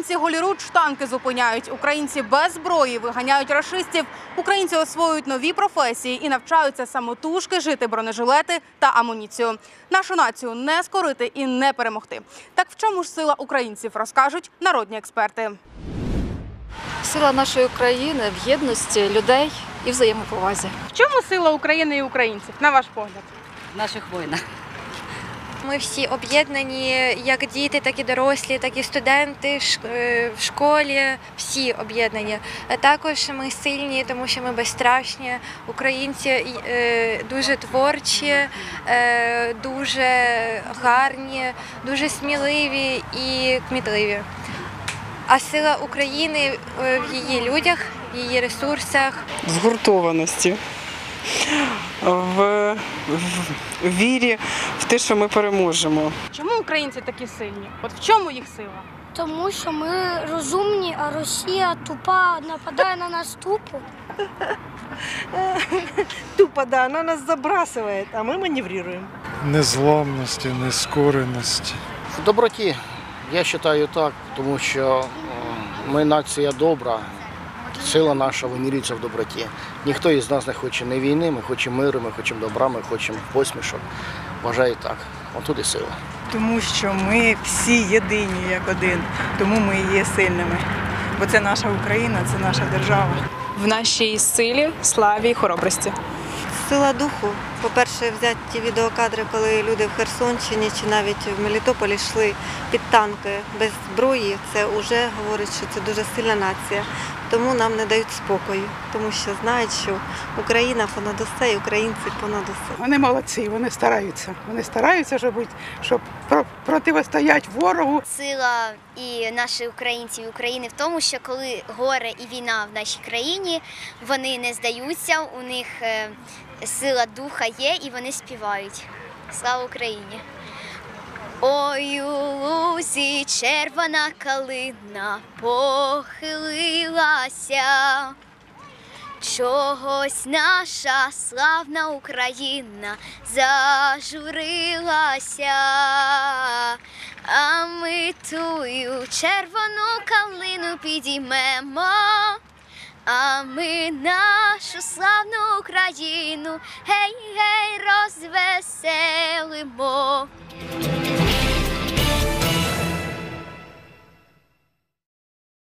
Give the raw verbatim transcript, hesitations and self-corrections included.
Українці голіруч танки зупиняють, українці без зброї виганяють рашистів, українці освоюють нові професії і навчаються самотужки жити бронежилети та амуніцію. Нашу націю не скорити і не перемогти. Так в чому ж сила українців, розкажуть народні експерти. Сила нашої країни в єдності людей і взаємоповазі. В чому сила України і українців, на ваш погляд? В наших воїнах. Ми всі об'єднані, як діти, так і дорослі, так і студенти в школі, всі об'єднані. А також ми сильні, тому що ми безстрашні. Українці дуже творчі, дуже гарні, дуже сміливі і кмітливі. А сила України в її людях, в її ресурсах. Згуртованості, в, в вірі в те, що ми переможемо. Чому українці такі сильні? От в чому їх сила? Тому що ми розумні, а Росія тупа, нападає на нас тупо. Тупо, да, она нас забрасывает, а мы маневрируем. Незламності, нескореності. В доброті, я вважаю так, тому що ми нація добра, сила наша вимірюється в доброті. Ніхто із нас не хоче ні війни, ми хочемо миру, ми хочемо добра, ми хочемо посмішок. Вважаю так, отут і сила. Тому що ми всі єдині як один, тому ми і є сильними. Бо це наша Україна, це наша держава. В нашій силі, славі і хоробрості. Сила духу. По-перше, взяти ті відеокадри, коли люди в Херсонщині чи навіть в Мелітополі йшли під танки без зброї, це вже говорить, що це дуже сильна нація. Тому нам не дають спокою, тому що знають, що Україна понад усе і українці понад усе. Вони молодці, вони стараються. Вони стараються, щоб, щоб протистояти ворогу. Сила і наших українців і України в тому, що коли горе і війна в нашій країні, вони не здаються, у них сила духа є і вони співають. Слава Україні! Ой, у лузі червона калина похилилася, чогось наша славна Україна зажурилася, а ми тую червону калину підіймемо, а ми нашу славну Україну гей-гей розвеселимо.